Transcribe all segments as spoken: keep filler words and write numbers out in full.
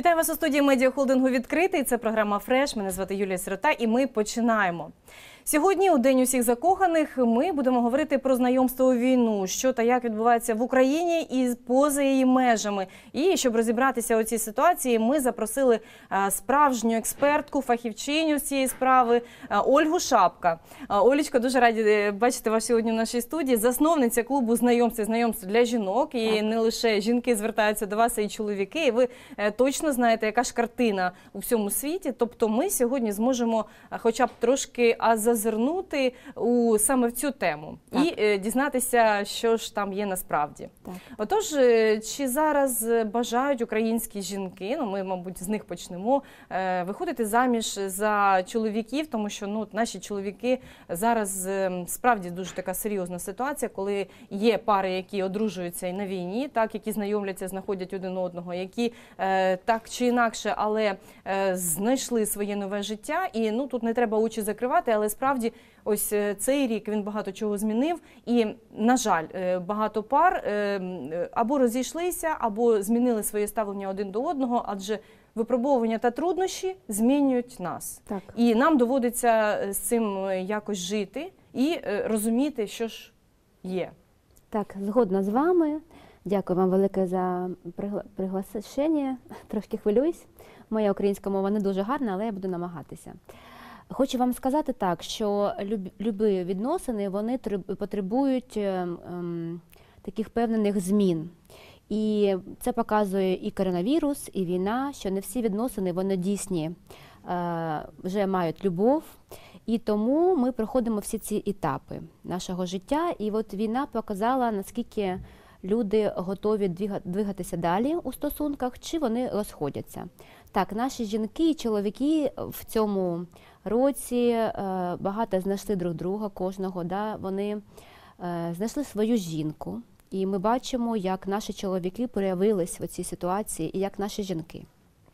Вітаю вас у студії медіахолдингу «Відкритий». Це програма «Фреш». Мене звати Юлія Сирота і ми починаємо. Сьогодні, у День усіх закоханих, ми будемо говорити про знайомство у війну, що та як відбувається в Україні і поза її межами. І щоб розібратися у цій ситуації, ми запросили справжню експертку, фахівчиню з цієї справи Ольгу Шапка. Олечко, дуже раді бачити вас сьогодні в нашій студії. Засновниця клубу знайомств і знайомств для жінок. І не лише жінки звертаються до вас, а й чоловіки. І ви точно знаєте, яка ж картина у всьому світі. Тобто ми сьогодні зможемо хоча б трошки зазирнути у, саме в цю тему. Так. І е, дізнатися, що ж там є насправді. Так. Отож, чи зараз бажають українські жінки, ну ми, мабуть, з них почнемо, е, виходити заміж за чоловіків, тому що ну, наші чоловіки зараз е, справді дуже така серйозна ситуація, коли є пари, які одружуються і на війні, так, які знайомляться, знаходять один одного, які е, так чи інакше, але е, знайшли своє нове життя, і ну, тут не треба очі закривати, але справді, ось цей рік він багато чого змінив і, на жаль, багато пар або розійшлися, або змінили своє ставлення один до одного, адже випробовування та труднощі змінюють нас. Так. І нам доводиться з цим якось жити і розуміти, що ж є. Так, згодна з вами. Дякую вам велике за приглашення. Трошки хвилююсь. Моя українська мова не дуже гарна, але я буду намагатися. Хочу вам сказати так, що любі відносини, вони потребують ем, таких певних змін. І це показує і коронавірус, і війна, що не всі відносини, вони дійсні, е, вже мають любов. І тому ми проходимо всі ці етапи нашого життя. І от війна показала, наскільки люди готові двигатися далі у стосунках, чи вони розходяться. Так, наші жінки і чоловіки в цьому році багато знайшли друг друга, кожного, да? Вони знайшли свою жінку. І ми бачимо, як наші чоловіки проявились в цій ситуації і як наші жінки.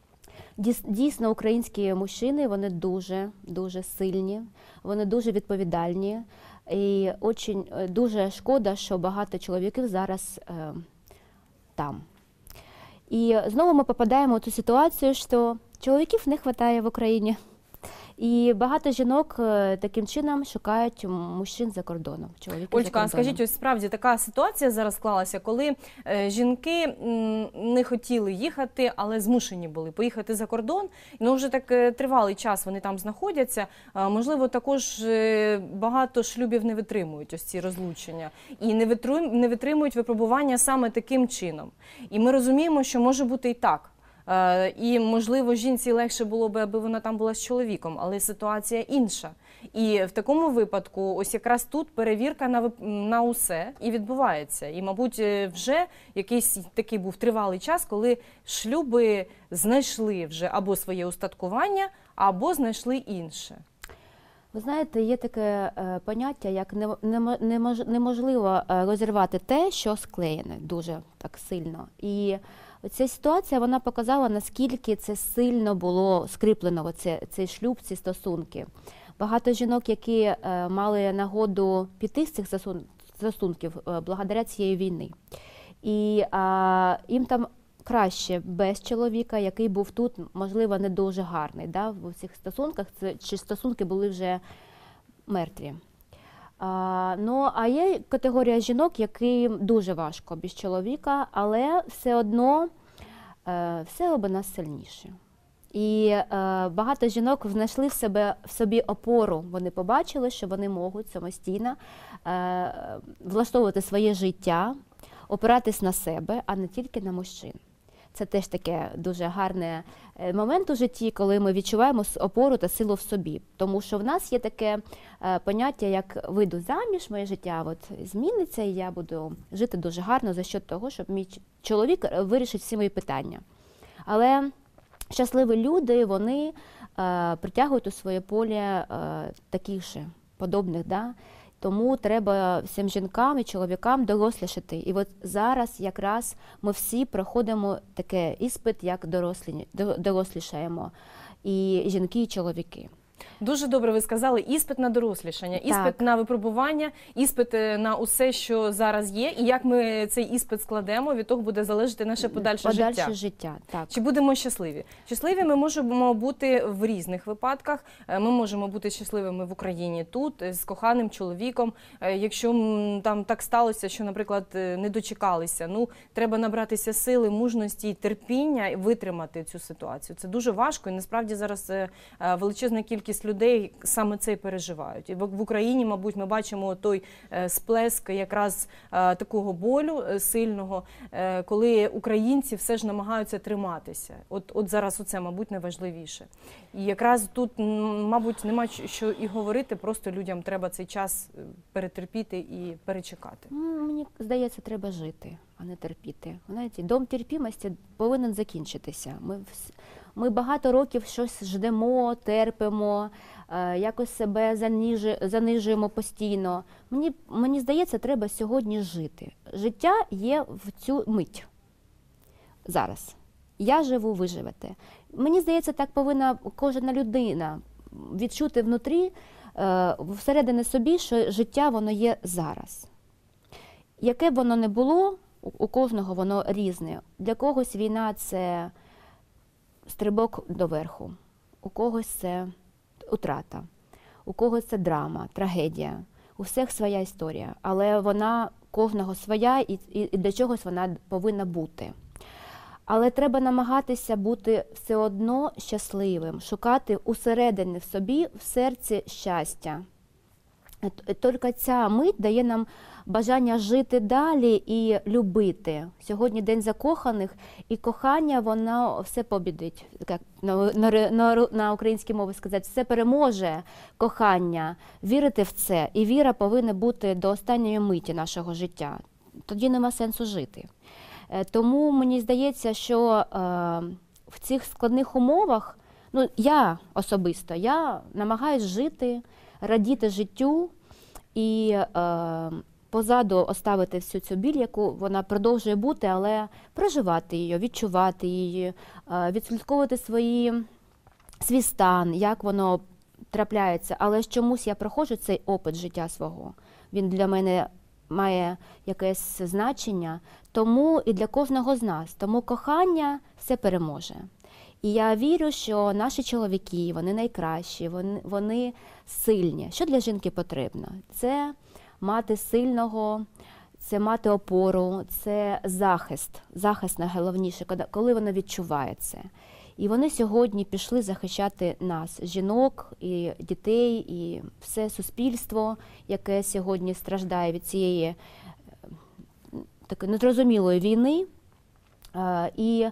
Дійсно, українські мужчини, вони дуже, дуже сильні, вони дуже відповідальні. І очень, дуже шкода, що багато чоловіків зараз е, там. І знову ми попадаємо в ту ситуацію, що чоловіків не вистачає в Україні. І багато жінок таким чином шукають мужчин за кордоном. Ольга, а скажіть, ось справді така ситуація зараз склалася, коли е, жінки м, не хотіли їхати, але змушені були поїхати за кордон. Ну, вже так е, тривалий час вони там знаходяться. Е, можливо, також е, багато шлюбів не витримують ось ці розлучення. І не, витру, не витримують випробування саме таким чином. І ми розуміємо, що може бути і так. І, можливо, жінці легше було б, аби вона там була з чоловіком, але ситуація інша. І в такому випадку, ось якраз тут перевірка на, на усе і відбувається. І, мабуть, вже якийсь такий був тривалий час, коли шлюби знайшли вже або своє устаткування, або знайшли інше. Ви знаєте, є таке е, поняття, як не, не, немож, неможливо розірвати те, що склеєне дуже так сильно. І ця ситуація, вона показала, наскільки це сильно було скріплено, оце, цей шлюб, ці стосунки. Багато жінок, які е, мали нагоду піти з цих стосунків е, благодаря цієї війни. І е, їм там краще без чоловіка, який був тут, можливо, не дуже гарний. Да? В цих стосунках це, чи стосунки були вже мертві. А, ну, а є категорія жінок, яким дуже важко без чоловіка, але все одно е, все об нас сильніше. І е, багато жінок знайшли в, себе, в собі опору. Вони побачили, що вони можуть самостійно е, влаштовувати своє життя, опиратись на себе, а не тільки на мужчин. Це теж таке дуже гарний момент у житті, коли ми відчуваємо опору та силу в собі. Тому що в нас є таке поняття, як вийду заміж, моє життя от зміниться, і я буду жити дуже гарно за счет того, щоб мій чоловік вирішить всі мої питання. Але щасливі люди, вони е, притягують у своє поле е, таких же, подобних, да? Тому треба всім жінкам і чоловікам дорослішати. І от зараз якраз ми всі проходимо таке іспит, як дорослі, дорослішаємо. І жінки, і чоловіки. Дуже добре ви сказали, іспит на дорослішання, іспит Так. на випробування, іспит на усе, що зараз є, і як ми цей іспит складемо, від того буде залежати наше подальше, Подальше життя. життя, так. Чи будемо щасливі? Щасливі ми можемо бути в різних випадках. Ми можемо бути щасливими в Україні тут, з коханим чоловіком. Якщо м, там так сталося, що, наприклад, не дочекалися, ну, треба набратися сили, мужності і терпіння і витримати цю ситуацію. Це дуже важко, і насправді зараз е, величезна кількість людей саме це і переживають. І в, в Україні, мабуть, ми бачимо той е, сплеск якраз е, такого болю е, сильного, е, коли українці все ж намагаються триматися. От, от зараз оце, мабуть, найважливіше. І якраз тут, м, мабуть, нема що і говорити, просто людям треба цей час перетерпіти і перечекати. Ну, мені здається, треба жити, а не терпіти. Знаєте, дом терпімості повинен закінчитися. Ми, вс- ми багато років щось ждемо, терпимо, е, якось себе заніжи, занижуємо постійно. Мені, мені здається, треба сьогодні жити. Життя є в цю мить. Зараз. Я живу, ви живете. Мені здається, так повинна кожна людина відчути внутрі, е, всередині собі, що життя воно є зараз. Яке б воно не було, у у кожного воно різне. Для когось війна – це стрибок доверху, у когось це утрата, у когось це драма, трагедія. У всіх своя історія, але вона кожного своя і, і, і для чогось вона повинна бути. Але треба намагатися бути все одно щасливим, шукати усередині в собі, в серці щастя. Тільки ця мить дає нам бажання жити далі і любити. Сьогодні День закоханих, і кохання, воно все побідить. Як на, на, на, на українській мові сказати, все переможе кохання. Вірити в це. І віра повинна бути до останньої миті нашого життя. Тоді нема сенсу жити. Тому мені здається, що е, в цих складних умовах, ну, я особисто, я намагаюсь жити, радіти життю і е, позаду оставити всю цю біль, яку вона продовжує бути, але проживати її, відчувати її, е, відслідковувати свої, свій стан, як воно трапляється. Але ж чомусь я проходжу цей опит життя свого. Він для мене має якесь значення, тому і для кожного з нас. Тому кохання все переможе. І я вірю, що наші чоловіки, вони найкращі, вони, вони сильні. Що для жінки потрібно? Це мати сильного, це мати опору, це захист. Захист найголовніше, коли вона відчуває це. І вони сьогодні пішли захищати нас, жінок, і дітей, і все суспільство, яке сьогодні страждає від цієї такої незрозумілої війни. І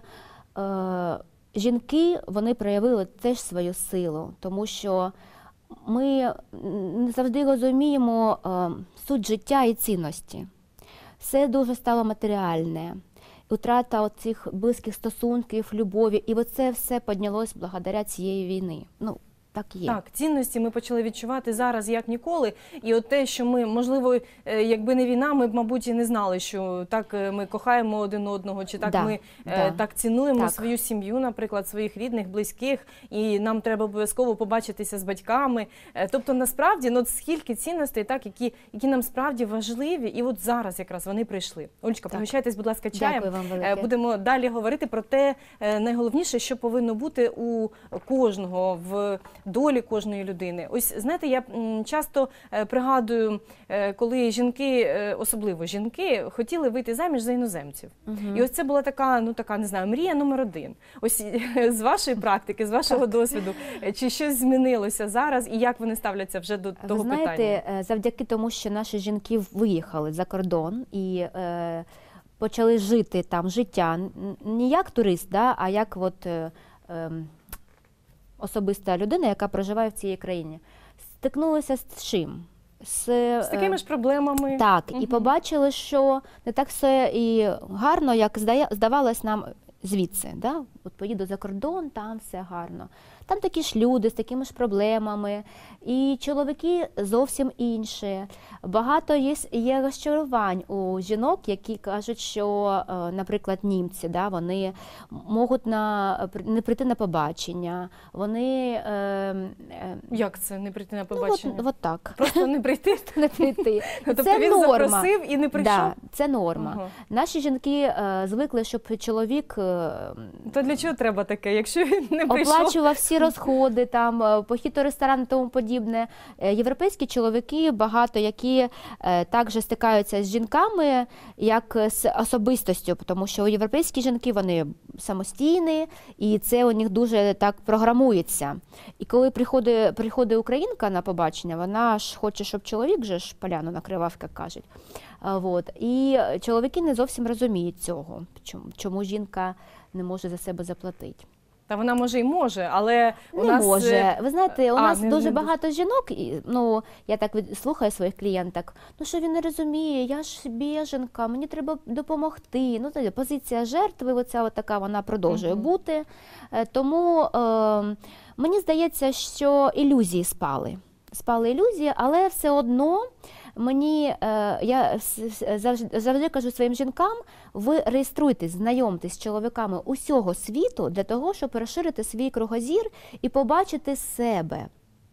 жінки, вони проявили теж свою силу, тому що ми не завжди розуміємо суть життя і цінності. Все дуже стало матеріальне. Утрата оцих близьких стосунків, любові, і оце все піднялось благодаря цієї війни. Ну, так є. Так, цінності ми почали відчувати зараз як ніколи. І от те, що ми, можливо, якби не війна, ми б, мабуть, і не знали, що так ми кохаємо один одного, чи так да, ми да. так цінуємо так. свою сім'ю, наприклад, своїх рідних, близьких, і нам треба обов'язково побачитися з батьками. Тобто, насправді, ну, скільки цінностей, так, які, які нам справді важливі, і от зараз якраз вони прийшли. Олечка, пригощайтесь, будь ласка, чаєм. Дякую вам велике. Будемо далі говорити про те, найголовніше, що повинно бути у кожного в долі кожної людини. Ось, знаєте, я часто пригадую, коли жінки, особливо жінки, хотіли вийти заміж за іноземців. Угу. І ось це була така, ну така, не знаю, мрія номер один. Ось з вашої практики, з вашого досвіду, чи щось змінилося зараз і як вони ставляться вже до того питання? Ви знаєте, питання? завдяки тому, що наші жінки виїхали за кордон і е, почали жити там життя, не як турист, да, а як от, е, е, особиста людина, яка проживає в цій країні, стикнулися з чим? З, з такими ж проблемами. Так, угу. І побачили, що не так все і гарно, як здавалось нам звідси, да? От поїду за кордон, там все гарно. Там такі ж люди з такими ж проблемами, і чоловіки зовсім інші. Багато є, є розчарувань у жінок, які кажуть, що, наприклад, німці, да, вони можуть на, не прийти на побачення, вони... Е, е, Як це не прийти на побачення? Ну, от, от так. Просто не прийти? Не прийти. Тобто це він норма. запросив і не прийшов? Да, це норма. Ага. Наші жінки е, звикли, щоб чоловік е, То для чого треба таке, якщо він не прийшов? оплачував всі розходи, там, е, похід у ресторан і тому подібне. Е, європейські чоловіки, багато які е, також стикаються з жінками, як з особистостю, тому що європейські жінки, вони самостійні, і це у них дуже так програмується. І коли приходить, приходить українка на побачення, вона ж хоче, щоб чоловік же ж поляну накривав, як кажуть. А, вот. І чоловіки не зовсім розуміють цього, чому, чому жінка не може за себе заплатити. Та вона може і може, але у не нас... може. Ви знаєте, у А, нас не- дуже не багато жінок, і, ну, я так від- слухаю своїх клієнток, ну що він не розуміє, я ж біженка, мені треба допомогти. Ну, тоді позиція жертви, оця от така, вона продовжує Мгм. бути. Е, Тому е, мені здається, що ілюзії спали. Спали ілюзії, але все одно мені, е, я с- с- завжди, завжди кажу своїм жінкам, ви реєструйтесь, знайомтесь з чоловіками усього світу для того, щоб розширити свій кругозір і побачити себе,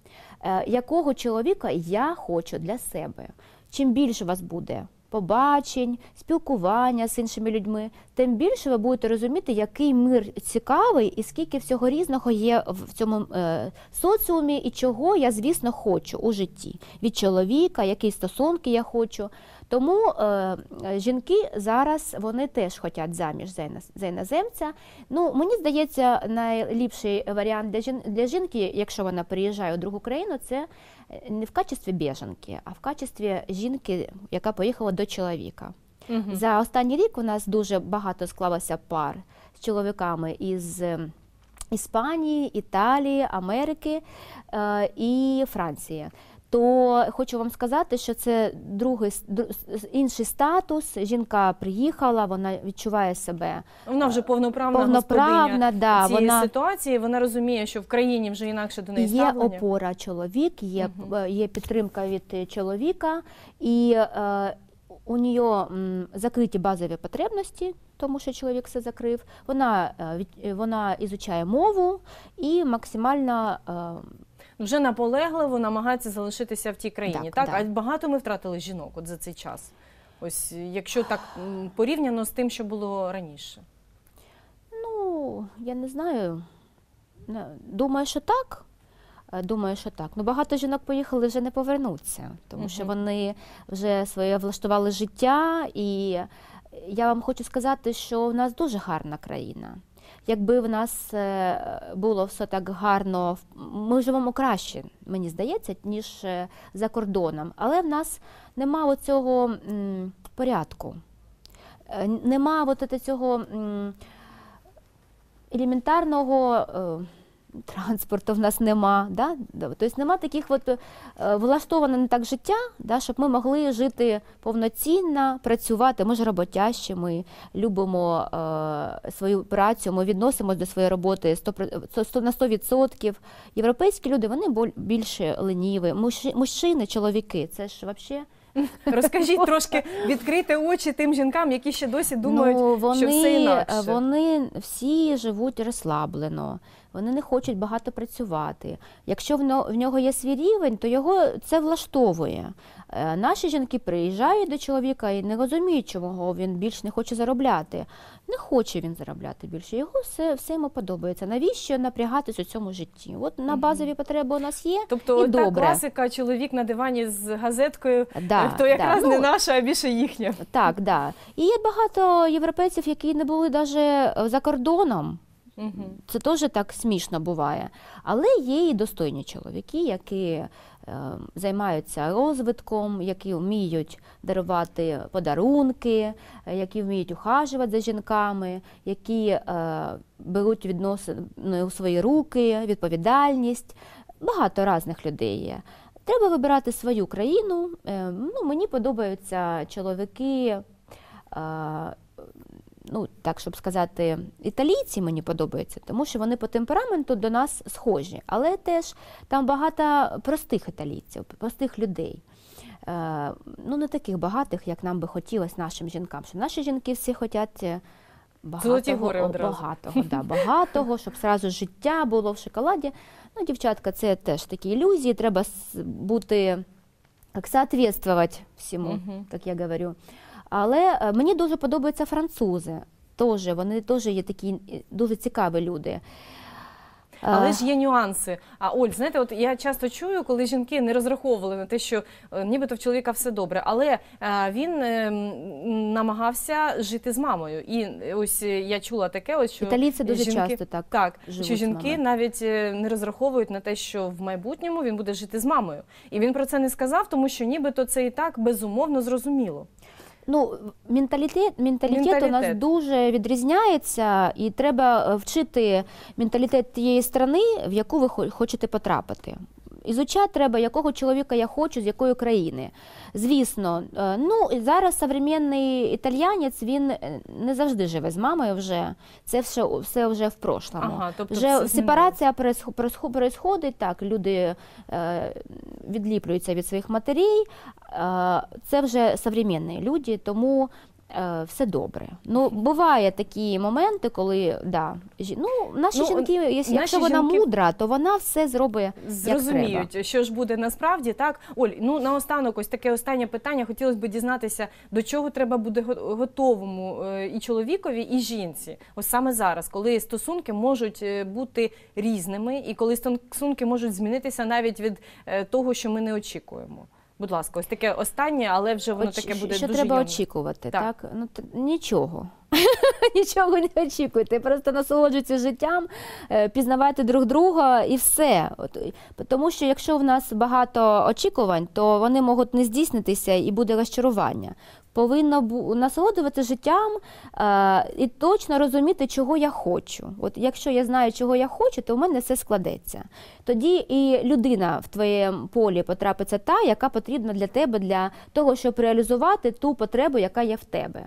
е, якого чоловіка я хочу для себе. Чим більше у вас буде побачень, спілкування з іншими людьми, тим більше ви будете розуміти, який мир цікавий і скільки всього різного є в цьому е, соціумі і чого я, звісно, хочу у житті. Від чоловіка, які стосунки я хочу. Тому е, жінки зараз, вони теж хочуть заміж за, іназ, за іноземця. Ну, мені здається, найліпший варіант для, жін, для жінки, якщо вона приїжджає у другу країну, це не в качестві біженки, а в качестві жінки, яка поїхала до чоловіка. Мгм. За останній рік у нас дуже багато склалося пар з чоловіками із е, Іспанії, Італії, Америки е, і Франції. То хочу вам сказати, що це другий, с- дру- с- інший статус. Жінка приїхала, вона відчуває себе Вона вже повноправна, повноправна, господиня да, цієї вона ситуації, вона розуміє, що в країні вже інакше до неї є ставлення. опора чоловік, є, Мгм. е, є підтримка від чоловіка, і е, у неї м, закриті базові потребності, тому що чоловік все закрив. Вона, е, від- вона ізучає мову і максимально е, Вже наполегливо намагається залишитися в тій країні. Так, Так, да. а багато ми втратили жінок от за цей час. Ось якщо так м, порівняно з тим, що було раніше. Ну, я не знаю. Не- Думаю, що так. Е, Думаю, що так. Ну, багато жінок поїхали, вже не повернуться, тому що Мгм. вони вже своє влаштували життя. І я вам хочу сказати, що в нас дуже гарна країна. Якби в нас е, було все так гарно, ми живемо краще, мені здається, ніж е, за кордоном. Але в нас нема оцього м, порядку. Е, Нема от це- цього м, елементарного е, транспорту в нас нема. Да? Тобто нема таких от, е, влаштоване не так життя, да, щоб ми могли жити повноцінно, працювати. Ми ж роботящі, ми любимо е, свою працю, ми відносимося до своєї роботи сто, сто, на сто відсотків. Європейські люди, вони боль- більше леніві. Мужчи- Мужчини, чоловіки, це ж взагалі... Розкажіть трошки, відкрийте очі тим жінкам, які ще досі думають, ну, вони, що все інакше. Вони всі живуть розслаблено, вони не хочуть багато працювати. Якщо в нього, в нього є свій рівень, то його це влаштовує. Е, Наші жінки приїжджають до чоловіка і не розуміють, чому він більш не хоче заробляти. Не хоче він заробляти більше, його все, все йому подобається. Навіщо напрягатись у цьому житті? От на Мгм. базові потреби у нас є, Тобто і та добре. класика, чоловік на дивані з газеткою, Да, то якраз да. не Ну, наша, а більше їхня. Так, да. І є багато європейців, які не були навіть за кордоном. Мгм. Це теж так смішно буває. Але є і достойні чоловіки, які е, займаються розвитком, які вміють дарувати подарунки, е, які вміють ухажувати за жінками, які е, беруть відносини у свої руки, відповідальність. Багато різних людей є. Треба вибирати свою країну. Е, ну, мені подобаються чоловіки, е, ну, так, щоб сказати, італійці мені подобаються, тому що вони по темпераменту до нас схожі. Але теж там багато простих італійців, простих людей. Е, ну, не таких багатих, як нам би хотілося нашим жінкам. Що наші жінки всі хочуть Золоті гори багатого, одразу. багатого, да, багатого, щоб зразу життя було в шоколаді. Ну, дівчатка, це теж такі ілюзії, треба с- бути, як соответствувати всьому, Мгм. як я говорю. Але е, мені дуже подобаються французи. Тоже, вони теж є такі е, дуже цікаві люди. Але Е, ж є нюанси. А Оль, знаєте, от я часто чую, коли жінки не розраховували на те, що е, нібито в чоловіка все добре, але е, він е, м, намагався жити з мамою. І ось е, я чула таке, ось що Італійці дуже жінки, часто так. так, живуть що з жінки мамою. навіть е, не розраховують на те, що в майбутньому він буде жити з мамою. І він про це не сказав, тому що нібито це і так безумовно зрозуміло. Ну, менталітет, менталітет, у нас Менталітет. дуже відрізняється, і треба е, вчити менталітет тієї країни, в яку ви хо- хочете потрапити. Ізучати треба, якого чоловіка я хочу, з якої країни. Звісно, е, ну, і зараз сучасний італіянець, він е, не завжди живе з мамою вже, це все, все вже в прошлому. Ага, тобто Вже все сепарація происхо- происхо- происходить, так, люди е, відліплюються від своїх матерей, е, це вже сучасні люди, тому е, все добре. Ну, буває такі моменти, коли, да, жі- ну, наші Ну, жінки, якщо, наші якщо вона жінки- мудра, то вона все зробить як треба. Зрозуміють, що ж буде насправді, так? Оль, ну наостанок ось таке останнє питання. Хотілося б дізнатися, до чого треба буде го- готовому е, і чоловікові, і жінці. Ось саме зараз, коли стосунки можуть е, бути різними, і коли стосунки можуть змінитися навіть від е, того, що ми не очікуємо. Будь ласка, ось таке останнє, але вже воно Оч- таке буде що дуже треба йомне. очікувати, Так. так? Ну, т- нічого. Нічого не очікуйте, просто насолоджуйтесь життям, е, пізнавайте друг друга і все. От, і- Тому що якщо в нас багато очікувань, то вони можуть не здійснитися і буде розчарування. Повинно бу- насолоджуватися життям е, і точно розуміти, чого я хочу. От якщо я знаю, чого я хочу, то в мене все складеться. Тоді і людина в твоєму полі потрапиться та, яка потрібна для тебе, для того, щоб реалізувати ту потребу, яка є в тебе.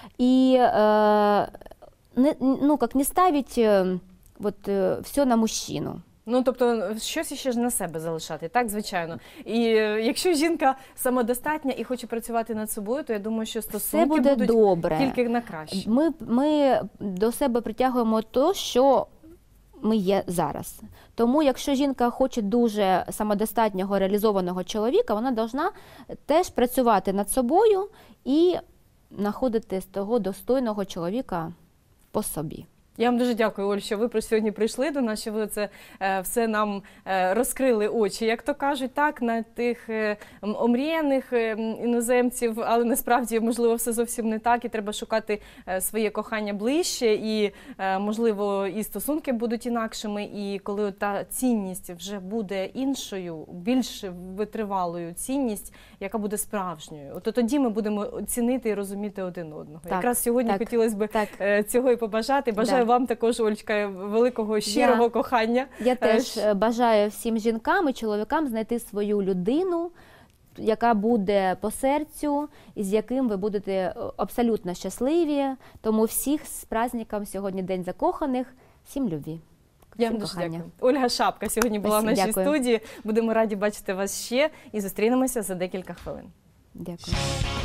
І е, не, ну, как не ставить е, вот, е, все на мужчину. Ну, тобто, щось ще ж на себе залишати, так, звичайно. І е, якщо жінка самодостатня і хоче працювати над собою, то я думаю, що Все стосунки буде будуть добре. тільки на краще. Ми, ми до себе притягуємо те, що ми є зараз. Тому, якщо жінка хоче дуже самодостатнього, реалізованого чоловіка, вона повинна теж працювати над собою і знаходити з того достойного чоловіка по собі. Я вам дуже дякую, Оль, що ви про сьогодні прийшли до нас, що ви це е, все нам е, розкрили очі, як то кажуть, так, на тих е, м- омріяних е, м, іноземців, але насправді, можливо, все зовсім не так, і треба шукати е, своє кохання ближче, і, е, можливо, і стосунки будуть інакшими, і коли та цінність вже буде іншою, більш витривалою цінність, яка буде справжньою, от тоді ми будемо цінити і розуміти один одного. Так, Якраз сьогодні так, хотілося б Так. е, цього і побажати. Бажаю Да. вам також, Олечка, великого щирого Я- кохання. Я теж ж- е, бажаю всім жінкам і чоловікам знайти свою людину, яка буде по серцю, і з яким ви будете е, абсолютно щасливі. Тому всіх з праздником сьогодні День закоханих. Всім любві. Я Всім вам дуже кохання. дякую. Ольга Шапка сьогодні була в Спасибо, нашій дякую. студії. Будемо раді бачити вас ще і зустрінемося за декілька хвилин. Дякую.